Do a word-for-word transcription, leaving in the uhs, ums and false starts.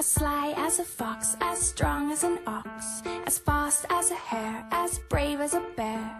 As sly as a fox, as strong as an ox, as fast as a hare, as brave as a bear.